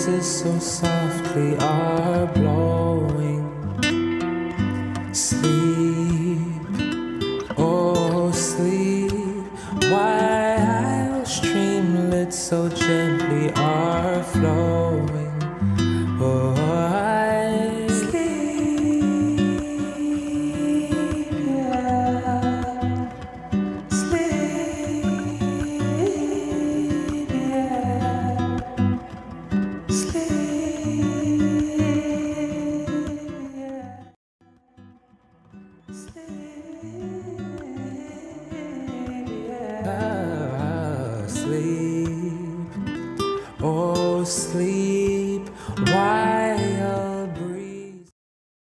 breezes so softly are blowing. Sleep, oh sleep, while streamlets so gently are flowing. Oh, I sleep, yeah. Sleep, yeah. Sleep, yeah. Sleep, oh sleep, why